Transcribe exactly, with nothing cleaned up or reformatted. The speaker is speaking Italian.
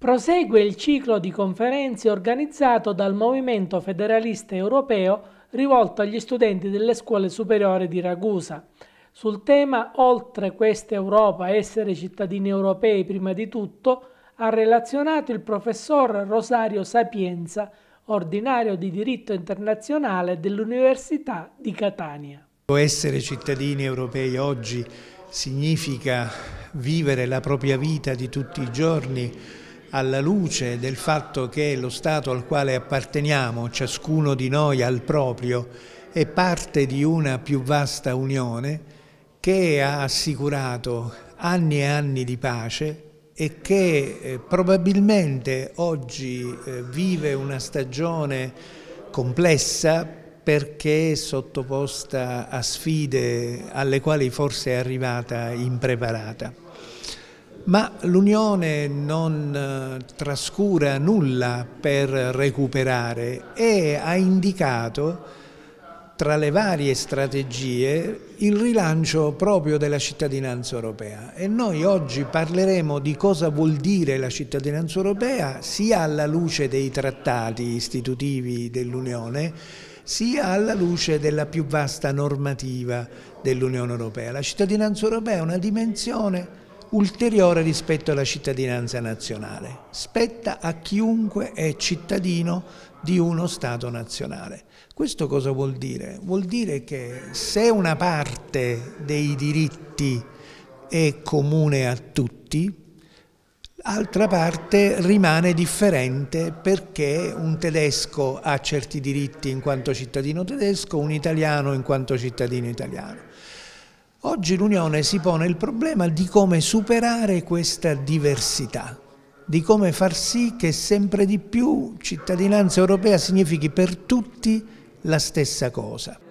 Prosegue il ciclo di conferenze organizzato dal Movimento Federalista Europeo rivolto agli studenti delle scuole superiori di Ragusa. Sul tema "Oltre questa Europa, essere cittadini europei prima di tutto", ha relazionato il professor Rosario Sapienza, ordinario di diritto internazionale dell'Università di Catania. Essere cittadini europei oggi significa vivere la propria vita di tutti i giorni alla luce del fatto che lo Stato al quale apparteniamo, ciascuno di noi al proprio, è parte di una più vasta unione che ha assicurato anni e anni di pace e che eh, probabilmente oggi eh, vive una stagione complessa perché è sottoposta a sfide alle quali forse è arrivata impreparata. Ma l'Unione non trascura nulla per recuperare e ha indicato tra le varie strategie il rilancio proprio della cittadinanza europea. E noi oggi parleremo di cosa vuol dire la cittadinanza europea sia alla luce dei trattati istitutivi dell'Unione sia alla luce della più vasta normativa dell'Unione Europea. La cittadinanza europea è una dimensione ulteriore rispetto alla cittadinanza nazionale. Spetta a chiunque è cittadino di uno Stato nazionale. Questo cosa vuol dire? Vuol dire che se una parte dei diritti è comune a tutti, l'altra parte rimane differente perché un tedesco ha certi diritti in quanto cittadino tedesco, un italiano in quanto cittadino italiano. Oggi l'Unione si pone il problema di come superare questa diversità, di come far sì che sempre di più cittadinanza europea significhi per tutti la stessa cosa.